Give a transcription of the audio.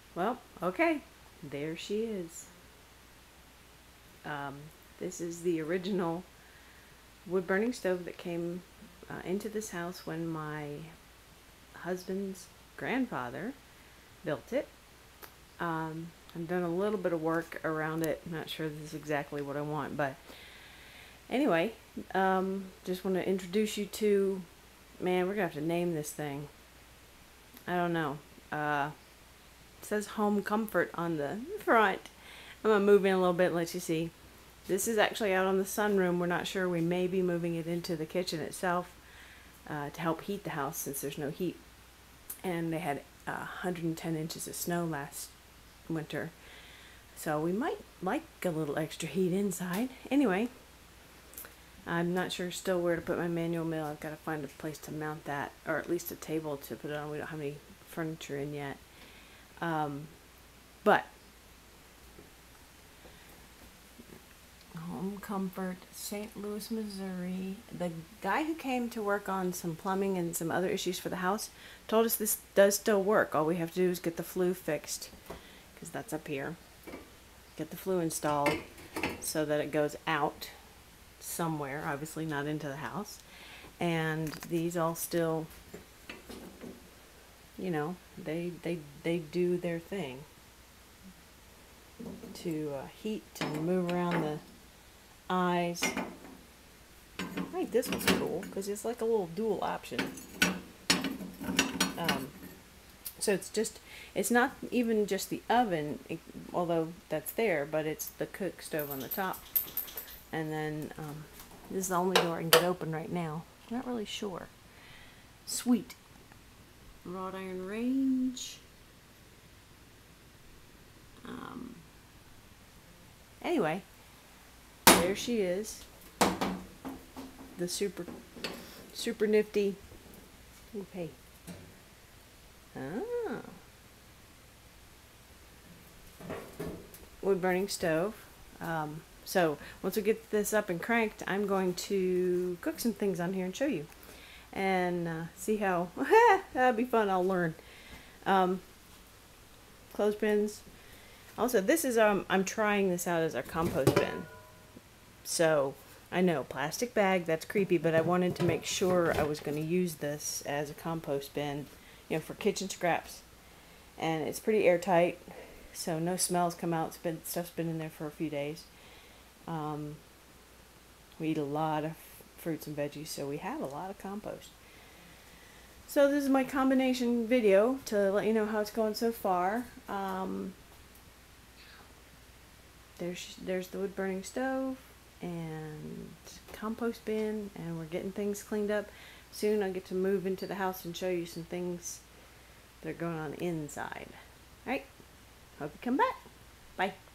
Well, okay, there she is. This is the original wood burning stove that came into this house when my husband's grandfather built it. I've done a little bit of work around it. I'm not sure this is exactly what I want, but anyway, just want to introduce you to, man, we're going to have to name this thing. I don't know. It says Home Comfort on the front. I'm going to move in a little bit and let you see. This is actually out on the sunroom. We're not sure. We may be moving it into the kitchen itself to help heat the house since there's no heat. And they had 110 inches of snow last winter. So we might like a little extra heat inside. Anyway, I'm not sure still where to put my manual mill. I've got to find a place to mount that, or at least a table to put it on. We don't have any furniture in yet. But Home Comfort, St. Louis, Missouri. The guy who came to work on some plumbing and some other issues for the house told us this does still work. All we have to do is get the flue fixed, because that's up here. Get the flue installed so that it goes out somewhere, obviously not into the house. And these all still, you know, they do their thing to heat and move around the eyes. I think this one's cool because it's like a little dual option. So it's not even just the oven, although that's there, but it's the cook stove on the top. And then this is the only door I can get open right now. I'm not really sure. Sweet. Wrought iron range. Anyway, there she is. The super nifty. Ooh, hey. Ah. Wood burning stove. So once we get this up and cranked, I'm going to cook some things on here and show you, and see how that'll be fun. I'll learn. Clothespins. Also, this is I'm trying this out as a compost bin. So I know, plastic bag, that's creepy, but I wanted to make sure I was going to use this as a compost bin, you know, for kitchen scraps. And it's pretty airtight, so no smells come out. Stuff's been in there for a few days. We eat a lot of fruits and veggies, so we have a lot of compost. So this is my combination video to let you know how it's going so far. There's the wood burning stove and compost bin, and we're getting things cleaned up. Soon I'll get to move into the house and show you some things that are going on inside. Alright, hope you come back. Bye.